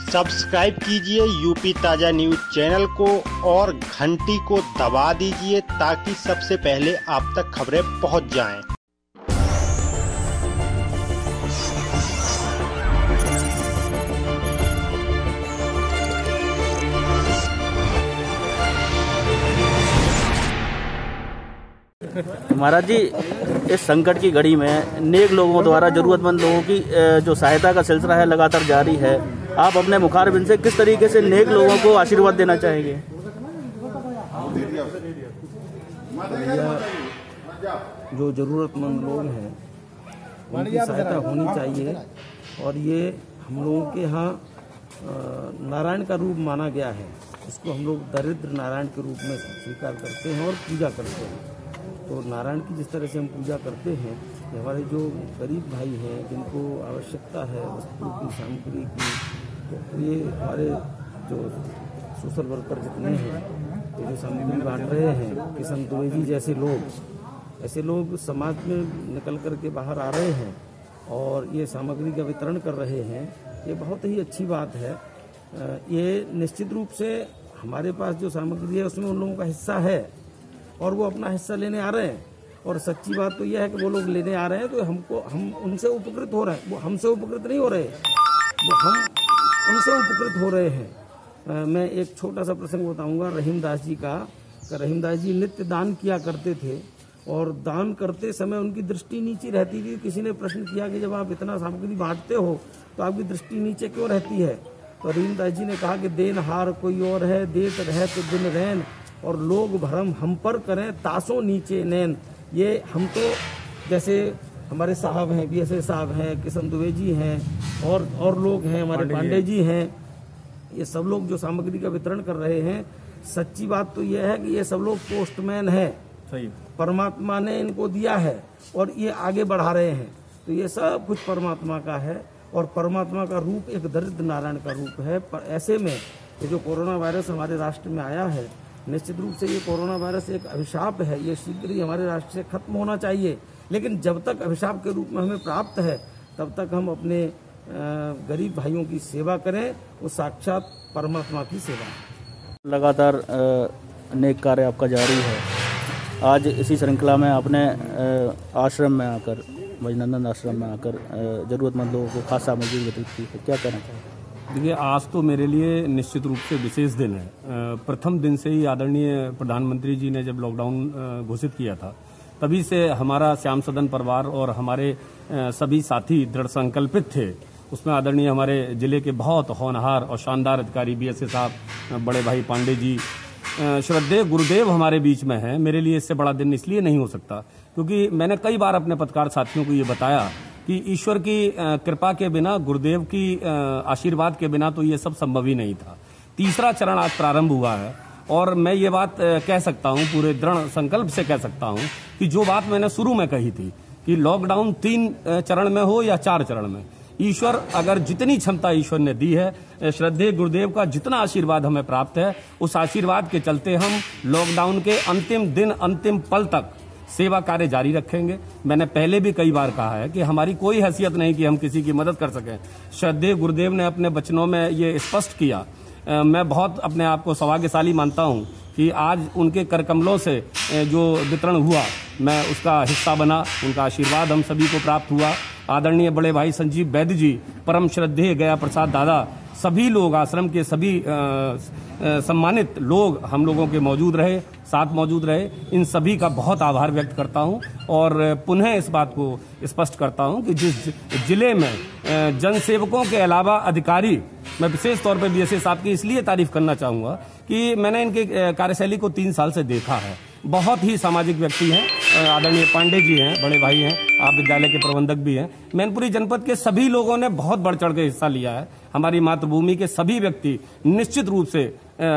Subscribe कीजिए UP ताजा news channel को और घंटी को दबा दीजिए ताकि सबसे पहले आप तक खबरें पहुंच जाएं। महाराज जी, इस संकट की घड़ी में नेक लोगों द्वारा जरूरतमंद लोगों की जो सहायता का सिलसिला है लगातार जारी है। आप अपने मुखारबिन से किस तरीके से नेक लोगों को आशीर्वाद देना चाहेंगे? जो जरूरतमंद लोग हैं उनकी सहायता होनी चाहिए और ये हम लोगों के यहाँ नारायण का रूप माना गया है। इसको हम लोग दरिद्र नारायण के रूप में स्वीकार करते हैं और पूजा करते हैं। तो नारायण की जिस तरह से हम पूजा करते हैं, हमारे जो गरीब भाई हैं जिनको आवश्यकता है वस्तुओं की, सामग्री की, तो ये हमारे जो सोशल वर्कर जितने हैं ये जो सामग्री बांट रहे हैं, किशन द्विवेदी जैसे लोग, ऐसे लोग समाज में निकल कर के बाहर आ रहे हैं और ये सामग्री का वितरण कर रहे हैं। ये बहुत ही अच्छी बात है। ये निश्चित रूप से हमारे पास जो सामग्री है उसमें उन लोगों का हिस्सा है और वो अपना हिस्सा लेने आ रहे हैं। और सच्ची बात तो यह है कि वो लोग लेने आ रहे हैं तो हम उनसे उपकृत हो रहे हैं, वो हमसे उपकृत नहीं हो रहे, वो हम उनसे उपकृत हो रहे हैं। मैं एक छोटा सा प्रसंग बताऊंगा रहीमदास जी का। रहीमदास जी नित्य दान किया करते थे और दान करते समय उनकी दृष्टि नीची रहती थी। किसी ने प्रश्न किया कि जब आप इतना सामग्री बांटते हो तो आपकी दृष्टि नीचे क्यों रहती है? तो रहीमदास जी ने कहा कि देन हार कोई और है, देत रहे तो दिन रैन, और लोग भरम हम पर करें तासों नीचे नैन। ये हम तो जैसे हमारे साहब हैं, बीएसए साहब हैं, किशन द्विवेदी हैं और लोग हैं, हमारे पांडे जी हैं, ये सब लोग जो सामग्री का वितरण कर रहे हैं, सच्ची बात तो यह है कि ये सब लोग पोस्टमैन है, परमात्मा ने इनको दिया है और ये आगे बढ़ा रहे हैं। तो ये सब कुछ परमात्मा का है और परमात्मा का रूप एक दरिद्र नारायण का रूप है। पर ऐसे में ये जो कोरोना वायरस हमारे राष्ट्र में आया है, निश्चित रूप से ये कोरोना वायरस एक अभिशाप है। ये शीघ्र ही हमारे राष्ट्र से खत्म होना चाहिए, लेकिन जब तक अभिशाप के रूप में हमें प्राप्त है तब तक हम अपने गरीब भाइयों की सेवा करें, वो साक्षात परमात्मा की सेवा है। लगातार नेक कार्य आपका जारी है। आज इसी श्रृंखला में आपने आश्रम में आकर, भजनानंद आश्रम में आकर जरूरतमंद लोगों को खास सामग्री वितरित की है, क्या कहना चाहिए? देखिए, आज तो मेरे लिए निश्चित रूप से विशेष दिन है। प्रथम दिन से ही आदरणीय प्रधानमंत्री जी ने जब लॉकडाउन घोषित किया था, तभी से हमारा श्याम सदन परिवार और हमारे सभी साथी दृढ़ संकल्पित थे। उसमें आदरणीय हमारे जिले के बहुत होनहार और शानदार अधिकारी बीएसए साहब, बड़े भाई पांडे जी, श्रद्धेय गुरुदेव हमारे बीच में हैं। मेरे लिए इससे बड़ा दिन इसलिए नहीं हो सकता क्योंकि मैंने कई बार अपने पत्रकार साथियों को ये बताया कि ईश्वर की कृपा के बिना, गुरुदेव की आशीर्वाद के बिना तो ये सब संभव ही नहीं था। तीसरा चरण आज प्रारंभ हुआ है और मैं ये बात कह सकता हूँ, पूरे दृढ़ संकल्प से कह सकता हूँ कि जो बात मैंने शुरू में कही थी कि लॉकडाउन 3 चरण में हो या 4 चरण में, ईश्वर अगर जितनी क्षमता ईश्वर ने दी है, श्रद्धेय गुरुदेव का जितना आशीर्वाद हमें प्राप्त है, उस आशीर्वाद के चलते हम लॉकडाउन के अंतिम दिन, अंतिम पल तक सेवा कार्य जारी रखेंगे। मैंने पहले भी कई बार कहा है कि हमारी कोई हैसियत नहीं कि हम किसी की मदद कर सकें। श्रद्धेय गुरुदेव ने अपने वचनों में ये स्पष्ट किया। मैं बहुत अपने आप को सौभाग्यशाली मानता हूं कि आज उनके करकमलों से जो वितरण हुआ, मैं उसका हिस्सा बना, उनका आशीर्वाद हम सभी को प्राप्त हुआ। आदरणीय बड़े भाई संजीव वैद्य जी, परम श्रद्धेय गया प्रसाद दादा, सभी लोग, आश्रम के सभी सम्मानित लोग हम लोगों के मौजूद रहे, साथ मौजूद रहे। इन सभी का बहुत आभार व्यक्त करता हूं और पुनः इस बात को स्पष्ट करता हूं कि जिस जिले में जनसेवकों के अलावा अधिकारी, मैं विशेष तौर पर बीएसए साहब की इसलिए तारीफ करना चाहूंगा कि मैंने इनके कार्यशैली को 3 साल से देखा है। बहुत ही सामाजिक व्यक्ति हैं। आदरणीय पांडे जी हैं, बड़े भाई हैं, आप विद्यालय के प्रबंधक भी हैं। मैनपुरी जनपद के सभी लोगों ने बहुत बढ़ चढ़ के हिस्सा लिया है। हमारी मातृभूमि के सभी व्यक्ति निश्चित रूप से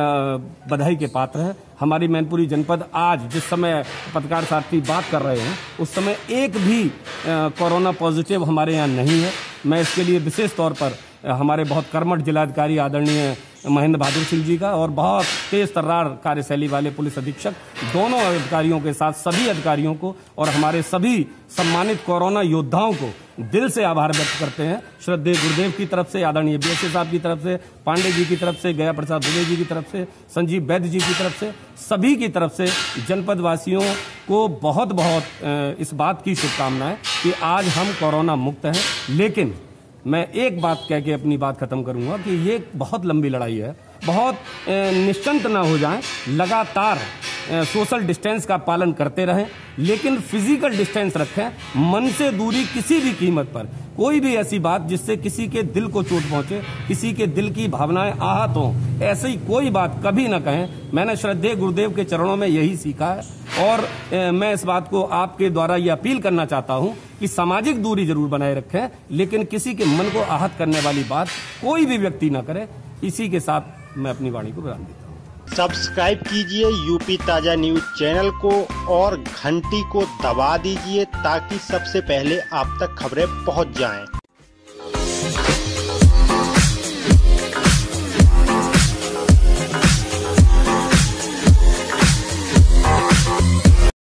बधाई के पात्र हैं। हमारी मैनपुरी जनपद आज जिस समय पत्रकार साथी बात कर रहे हैं, उस समय एक भी कोरोना पॉजिटिव हमारे यहाँ नहीं है। मैं इसके लिए विशेष तौर पर हमारे बहुत कर्मठ जिलाधिकारी आदरणीय महेंद्र बहादुर सिंह जी का और बहुत तेज तर्रार कार्यशैली वाले पुलिस अधीक्षक दोनों अधिकारियों के साथ सभी अधिकारियों को और हमारे सभी सम्मानित कोरोना योद्धाओं को दिल से आभार व्यक्त करते हैं। श्रद्धेय गुरुदेव की तरफ से, आदरणीय बीएसए साहब की तरफ से, पांडे जी की तरफ से, गया प्रसाद दुबे जी की तरफ से, संजीव वैद्य जी की तरफ से, सभी की तरफ से जनपद वासियों को बहुत बहुत इस बात की शुभकामनाएं कि आज हम कोरोना मुक्त हैं। लेकिन मैं एक बात कह के अपनी बात खत्म करूंगा कि ये बहुत लंबी लड़ाई है। बहुत निश्चिंत ना हो जाएं, लगातार सोशल डिस्टेंस का पालन करते रहें, लेकिन फिजिकल डिस्टेंस रखें। मन से दूरी किसी भी कीमत पर, कोई भी ऐसी बात जिससे किसी के दिल को चोट पहुंचे, किसी के दिल की भावनाएं आहत हों, ऐसी कोई बात कभी ना कहें। मैंने श्रद्धेय गुरुदेव के चरणों में यही सीखा है और मैं इस बात को आपके द्वारा ये अपील करना चाहता हूं कि सामाजिक दूरी जरूर बनाए रखें, लेकिन किसी के मन को आहत करने वाली बात कोई भी व्यक्ति ना करे। इसी के साथ मैं अपनी वाणी को विराम देता हूं। सब्सक्राइब कीजिए यूपी ताजा न्यूज चैनल को और घंटी को दबा दीजिए ताकि सबसे पहले आप तक खबरें पहुंच जाएं।